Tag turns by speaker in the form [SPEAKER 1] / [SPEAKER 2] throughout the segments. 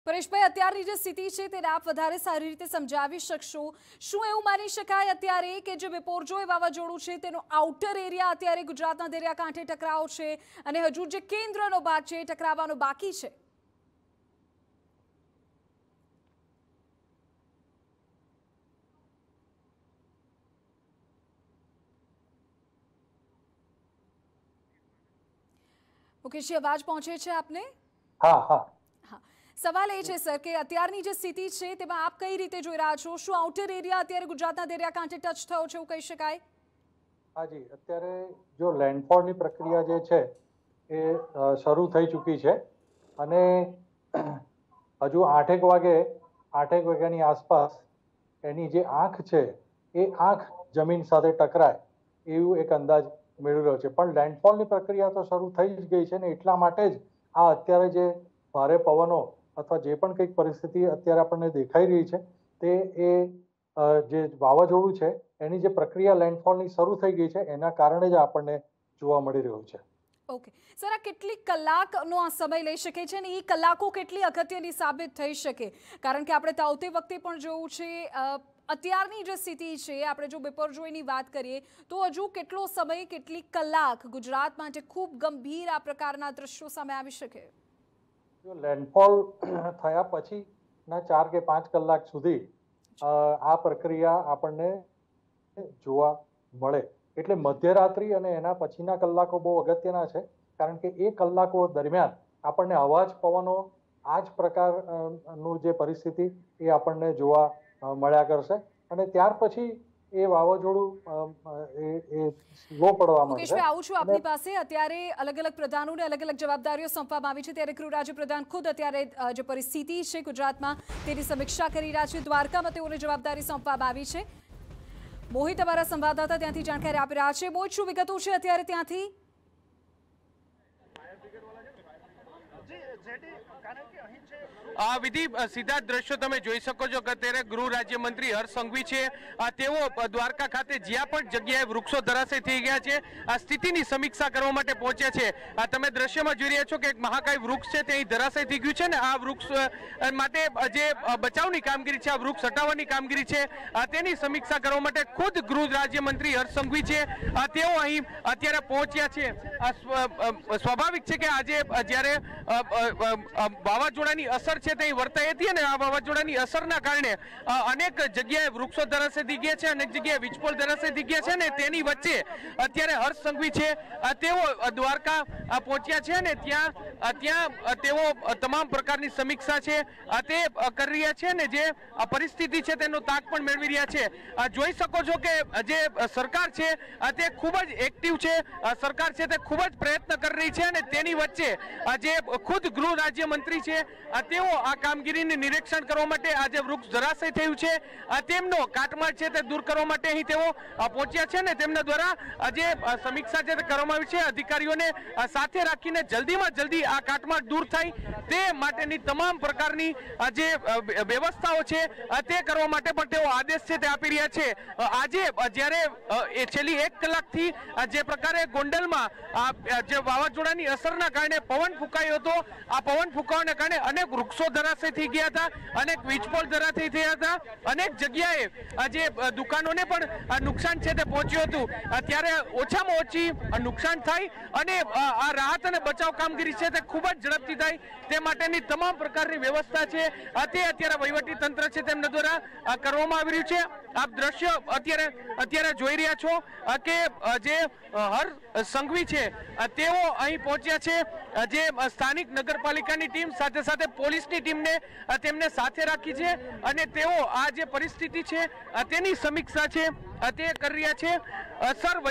[SPEAKER 1] પરેશભાઈ, અત્યારની જે સ્થિતિ છે તેને આપ વધારે સારી રીતે સમજાવી શકશો? શું એવું માની શકાય અત્યારે કે જે બિપોરજોય વાવાઝોડું છે તેનો આઉટર એરિયા અત્યારે ગુજરાતના દરિયાકાંઠે ટકરાવ છે અને હજુ જે કેન્દ્રનો ભાગ છે એ ટકરાવવાનો બાકી છે? મુકેશજી, અવાજ પહોંચે છે આપને?
[SPEAKER 2] હા હા
[SPEAKER 1] સવાલ એ છે સર કે અત્યારની જે સ્થિતિ છે તેમાં આપ કઈ રીતે જોઈ રહ્યા છો? શું આઉટર એરિયા અત્યારે ગુજરાતના દરિયાકાંઠે ટચ થયો છે એવું કહી શકાય?
[SPEAKER 2] હાજી, અત્યારે જો લેન્ડફોલની પ્રક્રિયા જે છે એ શરૂ થઈ ચૂકી છે અને હજુ 8 વાગ્યાની આસપાસ એની જે આંખ છે એ આંખ જમીન સાથે ટકરાય એવું એક અંદાજ મેળવી રહ્યો છે. પણ લેન્ડફોલની પ્રક્રિયા તો શરૂ થઈ જ ગઈ છે ને એટલા માટે જ આ અત્યારે જે ભારે પવનો અથવા જે પણ કંઈક પરિસ્થિતિ અત્યારે આપણને દેખાઈ રહી છે તે જે વાવાઝોડું છે એની જે પ્રક્રિયા લેન્ડફોલની શરૂ થઈ ગઈ છે એના કારણે જ આપણને જોવા મળી રહ્યું છે.
[SPEAKER 1] ઓકે સર, આ કેટલી કલાકનો આ સમય લઈ શકે છે અને એ કલાકો કેટલી અગત્યની સાબિત થઈ શકે? કારણ કે આપણે આવતી વખતે પણ જોવું છે, અત્યારની જે સ્થિતિ છે આપણે જો બિપોરજોયની વાત કરીએ તો હજુ કેટલો સમય, કેટલી કલાક ગુજરાત માટે ખૂબ ગંભીર આ પ્રકારના દ્રશ્યો સામે આવી શકે?
[SPEAKER 2] જો લેન્ડફોલ થયા પછીના 4 કે 5 કલાક સુધી આ પ્રક્રિયા આપણને જોવા મળે એટલે મધ્યરાત્રિ અને એના પછીના કલાકો બહુ અગત્યના છે. કારણ કે એ કલાકો દરમિયાન આપણને અવાજ પવનો આ જ પ્રકારનું જે પરિસ્થિતિ એ આપણને જોવા મળ્યા કરશે અને ત્યાર પછી એ વાવાઝોડું એ સ્લો પડવા માંડશે.
[SPEAKER 1] મુકેશભાઈ, આવું છું આપની પાસે. અત્યારે અલગ અલગ પ્રધાનોને અલગ અલગ જવાબદારીઓ સોંપવામાં આવી છે ત્યારે ગૃહ રાજ્ય પ્રધાન ખુદ અત્યારે જે પરિસ્થિતિ છે ગુજરાતમાં તેની સમીક્ષા કરી રહ્યા છે. દ્વારકામાં તેઓને જવાબદારી સોંપવામાં આવી છે. મોહિત અમારા સંવાદદાતા ત્યાંથી જાણકારી આપી રહ્યા છે. મોહિત, શું વિગતો છે અત્યારે ત્યાંથી?
[SPEAKER 3] વિધિ, સીધા દ્રશ્યો તમે જોઈ શકો છો કે અત્યારે ગૃહ રાજ્યમંત્રી હર્ષ સંઘવી છે તેઓ દ્વારકા ખાતે જ્યાં પણ જગ્યાએ વૃક્ષો ધરાશય થઈ ગયા છે આ સ્થિતિની સમીક્ષા કરવા માટે પહોંચ્યા છે. તમે દ્રશ્યમાં જોઈ રહ્યા છો કે એક મહાકાય વૃક્ષ છે તે અહીં ધરાશય થઈ ગયું છે ને આ વૃક્ષ માટે જે બચાવની કામગીરી છે, આ વૃક્ષ હટાવવાની કામગીરી છે તેની સમીક્ષા કરવા માટે ખુદ ગૃહ રાજ્યમંત્રી હર્ષ સંઘવી છે તેઓ અહીં અત્યારે પહોંચ્યા છે. સ્વાભાવિક છે કે આજે જ્યારે વાવાઝોડાની અસર છે તે વર્તાઈ હતી અને આ વાવાઝોડાની અસરના કારણે અનેક જગ્યાએ વૃક્ષો ધરાશય થઈ ગયા છે, અનેક જગ્યાએ વીજપોલ ધરાશય થઈ ગયા છે ને તેની વચ્ચે અત્યારે હર્ષ સંઘવી છે તેઓ દ્વારકા પહોંચ્યા છે ને ત્યાં તેઓ તમામ પ્રકારની સમીક્ષા છે તે કરી રહ્યા છે ને જે પરિસ્થિતિ છે તેનો તાક પણ મેળવી રહ્યા છે. જોઈ શકો છો કે જે સરકાર છે તે ખૂબ જ એક્ટિવ છે, સરકાર છે તે ખૂબ જ પ્રયત્ન કરી રહી છે અને તેની વચ્ચે જે ખુદ ગૃહ રાજ્યમંત્રી છે તેઓ આ કામગીરીને નિરીક્ષણ કરવા માટે આજે વૃક્ષ ધરાશય થયું છે તેમનો કાટમાળ છે તે દૂર કરવા માટે અહીં તેઓ પહોંચ્યા છે ને તેમના દ્વારા જે સમીક્ષા છે તે કરવામાં આવી છે. અધિકારીઓને સાથે રાખીને જલ્દીમાં જલ્દી આ કાટમાળ દૂર થાય તે માટેની તમામ પ્રકારની જે વ્યવસ્થાઓ છે તે કરવા માટે પણ તેઓ આદેશ છે તે આપી રહ્યા છે. આજે જ્યારે છેલ્લી 1 કલાકથી જે પ્રકારે ગોંડલમાં જે વાવાઝોડાની અસરના કારણે પવન ફૂંકાયો હતો, આ પવન ફૂંકાવાના કારણે અનેક વૃક્ષો ધરાશય થઈ ગયા હતા, અનેક વીજપોલ ધરાશય થયા હતા, અનેક જગ્યાએ જે દુકાનોને પણ નુકસાન છે તે પહોંચ્યું હતું. ત્યારે ઓછામાં ઓછી નુકસાન થાય અને આ રાહત અને બચાવ કામગીરી છે તે ખૂબ જ ઝડપથી થાય તે માટેની તમામ પ્રકારની વ્યવસ્થા છે તે અત્યારે વહીવટી તંત્ર છે તેમના દ્વારા કરવામાં આવી રહ્યું છે. આપ દ્રશ્ય અત્યારે જોઈ રહ્યા છો કે જે હર્ષ સંઘવી છે તેઓ અહીં પહોંચ્યા છે. જે સ્થાનિક નગરપાલિકાની ટીમ સાથે સાથે પોલીસની ટીમને તેમને સાથે રાખી છે અને તેઓ આ જે પરિસ્થિતિ છે તેની સમીક્ષા છે તે કરી રહ્યા છે. સર,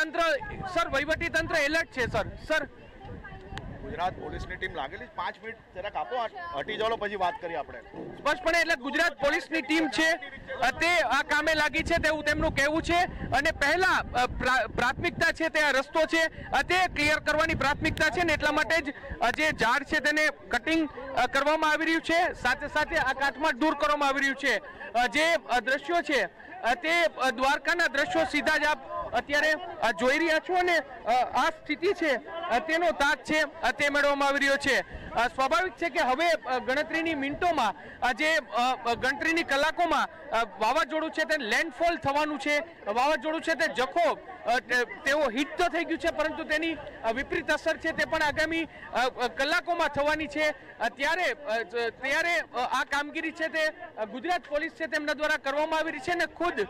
[SPEAKER 3] વહીવટી તંત્ર એલર્ટ છે. સર
[SPEAKER 4] ગુજરાત પોલીસની ટીમ લાગેલી 5 મિનિટ જરાક આપો, હટી જાઓ પછી વાત કરીએ આપણે.
[SPEAKER 3] સ્પષ્ટપણે એટલે ગુજરાત પોલીસની ટીમ છે તે આ કામે લાગી છે તેવું તેમનું કહેવું છે અને પહેલા પ્રાથમિકતા છે તે આ રસ્તો છે તે ક્લિયર કરવાની પ્રાથમિકતા છે ને એટલા માટે જ જે ઝાડ છે તેને કટિંગ કરવામાં આવી રહ્યું છે, સાથે સાથે આ કાટમાળ દૂર કરવામાં આવી રહ્યું છે. જે દ્રશ્યો છે તે દ્વારકાના દ્રશ્યો સીધા જ આપ અત્યારે જોઈ રહ્યા છો અને આ સ્થિતિ છે તેનો તાગ છે તે મેળવવામાં આવી રહ્યો છે. સ્વાભાવિક છે કે હવે ગણતરીની મિનિટોમાં જે ગણતરીની કલાકોમાં વાવાઝોડું છે તે લેન્ડફોલ થવાનું છે. વાવાઝોડું છે તે જખો તેઓ હિટ તો થઈ ગયું છે, પરંતુ તેની વિપરીત અસર છે તે પણ આગામી કલાકોમાં થવાની છે. ત્યારે આ કામગીરી છે તે ગુજરાત પોલીસ છે તેમના દ્વારા કરવામાં આવી રહી છે અને ખુદ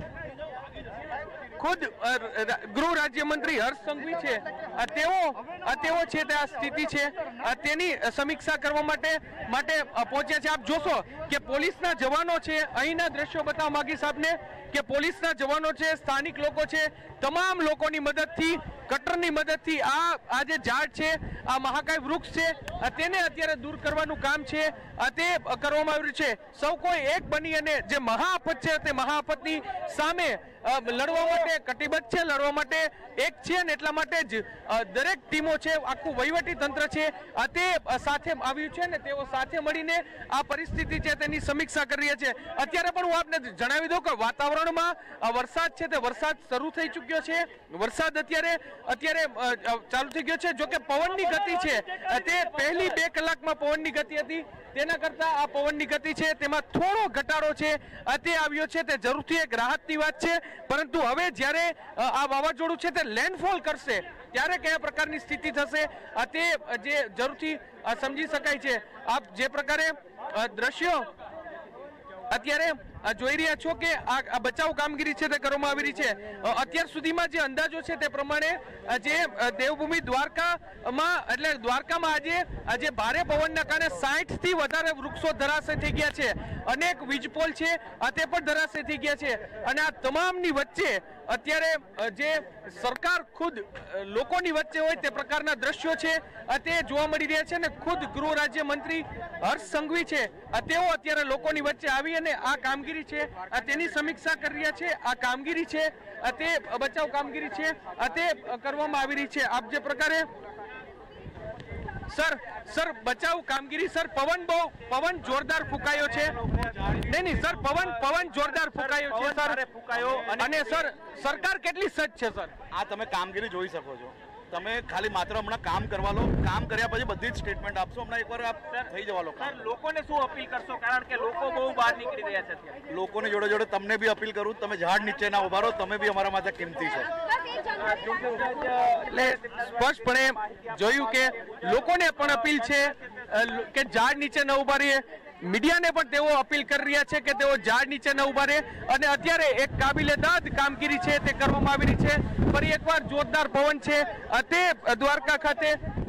[SPEAKER 3] ગૃહ રાજ્યમંત્રી હર્ષ સંઘવી છે તેઓ છે તે આ સ્થિતિ છે તેની સમીક્ષા કરવા માટે પહોંચ્યા છે. આપ જોશો કે પોલીસના જવાનો છે, અહીંના દ્રશ્યો બતાવવા માંગીશ આપને કે પોલીસના જવાનો છે, સ્થાનિક લોકો છે, તમામ લોકોની મદદથી, કટરની મદદથી આ જે ઝાડ છે, આ મહાકાય વૃક્ષ છે તેને અત્યારે દૂર કરવાનું કામ છે તે કરવામાં આવ્યું છે. સૌ કોઈ એક બની અને જે મહાઆફત છે તે મહાઆફતની સામે લડવા માટે કટિબદ્ધ છે, લડવા માટે એક છે અને એટલા માટે જ દરેક ટીમો છે, આખું વહીવટી તંત્ર છે તે સાથે આવ્યું છે ને તેઓ સાથે મળીને આ પરિસ્થિતિ છે તેની સમીક્ષા કરી રહ્યા છે. અત્યારે પણ હું આપને જણાવી દઉં કે વાતાવરણમાં વરસાદ છે તે વરસાદ શરૂ થઈ ચૂક્યો છે. વરસાદ અત્યારે ચાલુ થઈ ગયો છે. જો કે પવનની ગતિ છે તે પહેલી 2 કલાકમાં પવનની ગતિ હતી તેના કરતા આ પવનની ગતિ છે તેમાં થોડો ઘટાડો છે તે આવ્યો છે. તે જરૂરથી એક રાહતની વાત છે, પરંતુ હવે જ્યારે આ વાવાઝોડું છે તે લેન્ડફોલ કરશે ત્યારે કયા પ્રકારની સ્થિતિ થશે તે જે જરૂરથી સમજી શકાય છે. આપ જે પ્રકારે દ્રશ્યો અત્યારે જોઈ રહ્યા છો કે આ બચાવ કામગીરી છે તે કરવામાં આવી રહી છે. અત્યાર સુધીમાં જે અંદાજો છે તે પ્રમાણે જે દેવભૂમિ દ્વારકામાં એટલે દ્વારકામાં આજે ભારે પવનના કારણે 60 થી વધારે વૃક્ષો ધરાશય થઈ ગયા છે. અનેક વીજપોલ છે તે પણ ધરાશય થઈ ગયા છે અને આ તમામની વચ્ચે અત્યારે જે સરકાર ખુદ લોકોની વચ્ચે હોય તે પ્રકારના દ્રશ્યો છે તે જોવા મળી રહ્યા છે અને ખુદ ગૃહ રાજ્ય મંત્રી હર્ષ સંઘવી છે તેઓ અત્યારે લોકોની વચ્ચે આવી અને આ કામગીરી છે તેની સમીક્ષા કરી રહ્યા છે. આ કામગીરી છે તે બચાવ કામગીરી છે તે કરવામાં આવી રહી છે. આપ જે પ્રકારે સર બચાવ કામગીરી સર પવન જોરદાર ફૂંકાયો છે. નહીં સર પવન જોરદાર ફૂંકાયો છે સર ફૂંકાયો અને સર સરકાર કેટલી સજ્જ છે સર?
[SPEAKER 4] આ તમે કામગીરી જોઈ શકો છો. તમે ખાલી માત્ર હમણાં કામ કરવા લો, કામ કર્યા પછી બધી જ સ્ટેટમેન્ટ આપશો. હમણાં એકવાર આપ થઈ જવા લો.
[SPEAKER 3] લોકોને શું અપીલ કરશો, કારણ કે લોકો બહુ બહાર નીકળી રહ્યા છે?
[SPEAKER 4] લોકોની જોડે તમને બી અપીલ કરું, તમે ઝાડ નીચે ના ઉભા રહો, તમે બી અમારા માટે કિંમતી છો.
[SPEAKER 3] એટલે સ્પષ્ટપણે જોયું કે લોકોને પણ અપીલ છે કે ઝાડ નીચે ન ઉભા રહીએ. મીડિયાને પણ તેઓ અપીલ કરી રહ્યા છે કે તેઓ ઝાડ નીચે ન ઉભા રહે અને અત્યારે એક કાબિલેદાદ કામગીરી છે તે કરવામાં આવી રહી છે. ફરી એકવાર જોરદાર પવન છે તે દ્વારકા ખાતે